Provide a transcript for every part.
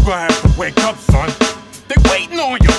gonna have to wake up, son. They waiting on you.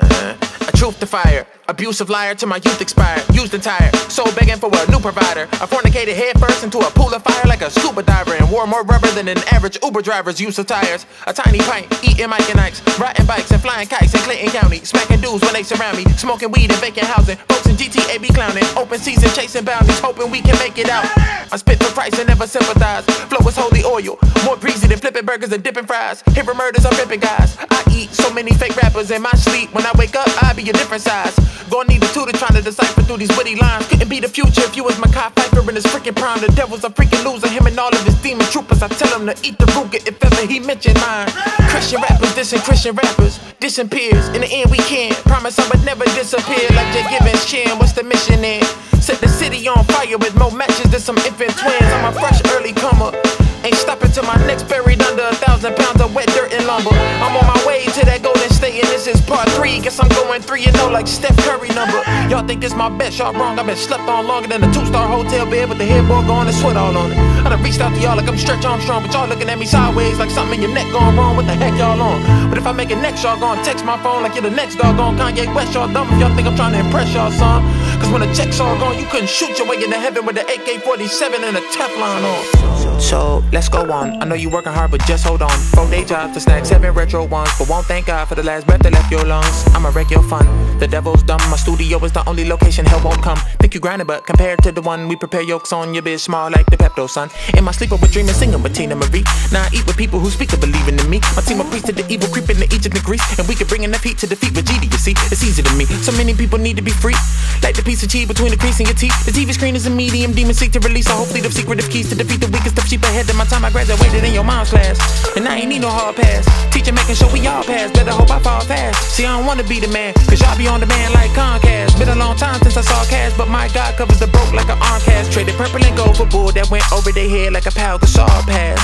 A truth to fire, abusive liar to my youth expired. Used and tired, soul begging for a new provider. I fornicated head first into a pool of fire like a scuba diver, and wore more rubber than an average Uber driver's use of tires. A tiny pint, eating Mike and Ike's, riding bikes and flying kites in Clayton County, smacking dudes when they surround me, smoking weed and vacant housing. Folks in GTA be clowning, open season chasing bounties, hoping we can make it out. I spit for Christ and never sympathize. Flow is holy oil, more breezy than flipping burgers and dipping fries. Hipper murders are ripping guys. I eat so many fake rappers in my sleep. When I wake up, I be a different size. Gonna need a tutor trying to decipher through these witty lines. Couldn't be the future if you was Makai Pfeiffer in his freaking prime. The devil's a freaking loser, him and all of his demon troopers. I tell him to eat the Ruger if ever he mention mine. Christian rappers dissing Christian rappers, dissing peers. In the end we can promise I would never disappear. Like Jay Gibbons chin, what's the mission then? Set the city on fire with more matches than some infant twins. I'm a fresh early comer, ain't stopping till my neck's buried under 1,000 pounds of wet dirt and lumber. I'm on my way to that Golden State and this is part 3. Guess I'm going 3-0 like Steph Curry number. Y'all think it's my best, y'all wrong. I've been slept on longer than a 2-star hotel bed with the headboard going and sweat all on it. I done reached out to y'all like I'm Stretch Armstrong, but y'all looking at me sideways like something in your neck going wrong. What the heck y'all on? But if I make it next, y'all gon' text my phone like you're the next doggone Kanye West. Y'all dumb if y'all think I'm trying to impress y'all, son. Cause when the check's all gone, you couldn't shoot your way into heaven with the AK-47 and a Teflon on. So let's go on. I know you working hard, but just hold on. 4-day jobs to snack 7 retro ones, but won't thank God for the last breath that left your lungs. I'ma wreck your fun. The devil's dumb. My studio is the only location hell won't come. Think you grinding, but compared to the one we prepare yolks on, your bitch small like the Pepto, son. In my sleep, I was dreaming, singing with Tina Marie. Now I eat with people who speak of believing in me. My team of priests to the evil creeping to Egypt and Greece, and we can bring enough heat to defeat Vegeta. You see, it's easy to me. So many people need to be free, like the piece of cheese between the crease in your teeth. The TV screen is a medium demon seek to release a whole fleet of secretive keys to defeat the weakest of sheep ahead of my time. I graduated in your mom's class, and I ain't need no hard pass. Teacher making sure we all pass, better hope I fall fast. See, I don't wanna be the man, cause y'all be on demand like Comcast. Been a long time since I saw cash, but my God covers the broke like an arm cast. Traded purple and gold for bull that went over their head like a Pau Gasol pass.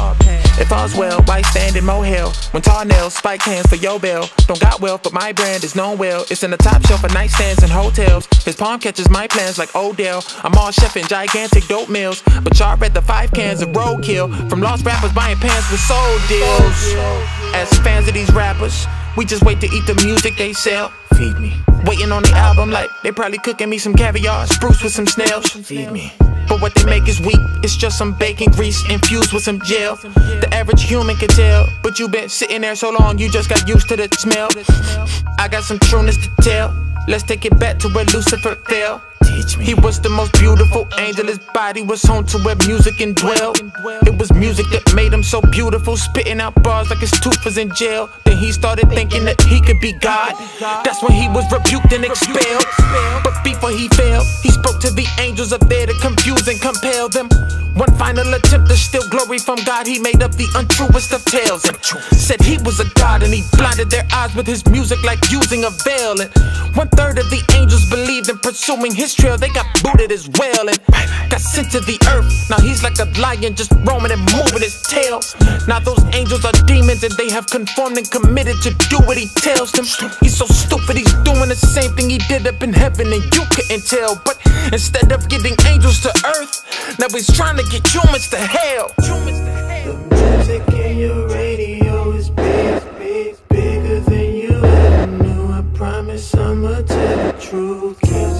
If all's well, why stand in Mohel? When tar nails, spike hands for your bell. Don't got wealth, but my brand is known well. It's in the top shelf of nightstands and hotels. His palm catches my plans like Odell. I'm all chef in gigantic dope meals, but y'all read the 5 cans of roadkill from lost rappers buying pants with soul deals. As fans of these rappers, we just wait to eat the music they sell. Feed me. Waiting on the album like they probably cooking me some caviar, spruce with some snails. Feed me. But what they make is weak, it's just some bacon grease infused with some gel. The average human can tell, but you been sitting there so long you just got used to the smell. I got some trueness to tell, let's take it back to where Lucifer fell. He was the most beautiful angel, his body was home to where music indwelled. It was music that made him so beautiful, spitting out bars like his tooth was in jail. Then he started thinking that he could be God. That's when he was rebuked and expelled. But before he fell, he spoke to the angels up there to confuse and compel them. One final attempt to steal glory from God, he made up the untruest of tales and said he was a god, and he blinded their eyes with his music like using a veil. And 1/3 of the angels believed in pursuing his trail. They got booted as well and got sent to the earth. Now he's like a lion just roaming and moving his tail. Now those angels are demons and they have conformed and committed to do what he tells them. He's so stupid, he's doing the same thing he did up in heaven and you couldn't tell. But instead of getting angels to earth, now he's trying to get humans to hell. The music in your radio is big, bigger than you ever knew. I promise I'ma tell the truth.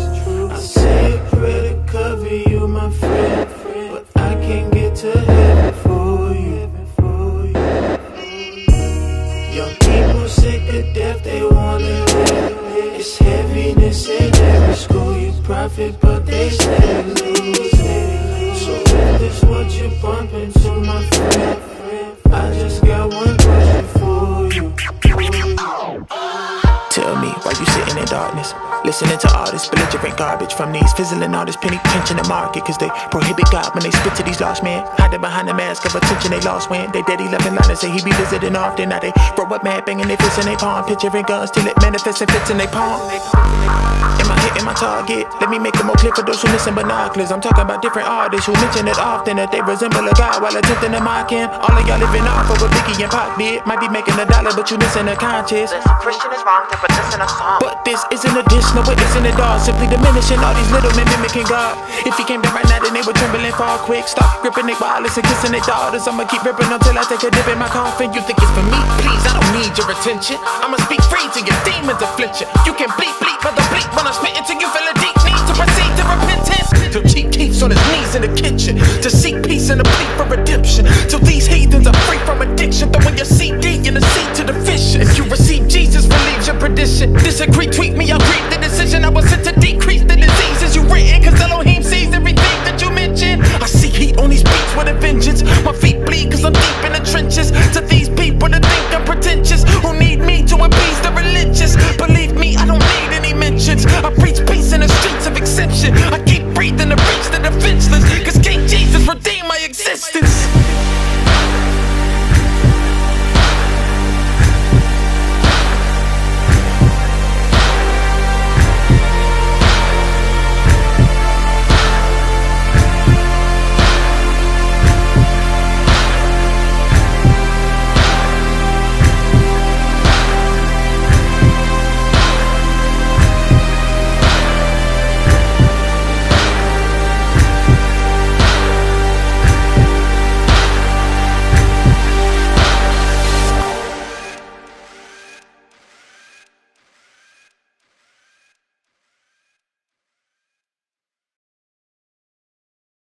I say a prayer to cover you, my friend, but I can't get to heaven for you. Young people sick of death, they wanna live. It's heaviness in every school. You profit, but they still lose. So if this what you're bumping to, my friend, I just got one question for you. Tell me, why you sitting in darkness, listening to all this belligerent garbage from these fizzling artists, penny pinching the market, cause they prohibit God when they spit to these lost men, hiding behind the mask of attention they lost when they daddy loving line and say he be visiting often. Now they grow up mad, banging their fists in their palm, picturing guns till it manifests and fits in their palm. Am I hitting my target? Let me make it more clear for those who missing binoculars. I'm talking about different artists who mention it often, that they resemble a God while attempting to mock him. All of y'all living off of what Biggie and Pac did. Might be making $1, but you missing the conscience. Christian is wrong to put this in a song. But this isn't additional, it isn't at all. Simply diminishing all these little men mimicking God. If he came down right now, then they would tremble they fall quick. Stop gripping their wallets and kissing their daughters. I'ma keep ripping until I take a dip in my coffin. You think it's for me? Please, I don't need your attention. I'ma speak free to your demons affliction. You can bleep, bleep, but the bleep when I spit until you feel a deep need to proceed to repentance. Till Chief Keef's on his knees in the kitchen to seek peace and a plea for redemption. Till these heathens are free from addiction. Throwing your CD in the seat to the fish. If you receive Jesus, relieves your perdition. Disagree, tweet me, I'll grieve the decision. I was sent to decrease the diseases you written, cause Elohim sees everything that you mention. I see heat on these beats with a vengeance. My feet bleed cause I'm deep in the trenches. To these people that think I'm pretentious, who need me to appease the religious. Believe me, I don't need any mentions. I preach peace in the streets of exception. I keep breathing to reach the defenseless, cause King Jesus redeemed my existence.